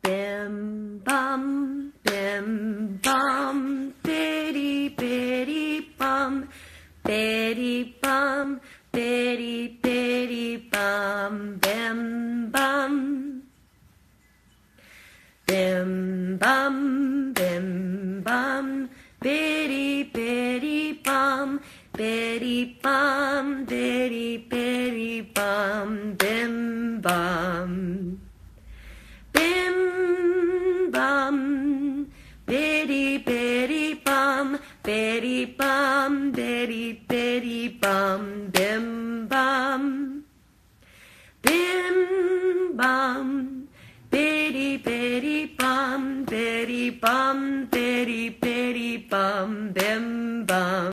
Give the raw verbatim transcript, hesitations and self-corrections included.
Bim bum, bim bum, bitty bitty bum, bitty bum, bitty bitty bum, bim bum. Bim bum, bim bum, bitty bitty bum, bitty bum, bitty bitty bum, bim bum. Bim bum, bitty bitty bum, bitty bum, bitty bitty bum, bim bum. Bim bum, bitty bitty bum, bitty bum, bitty bitty bum, bim bum.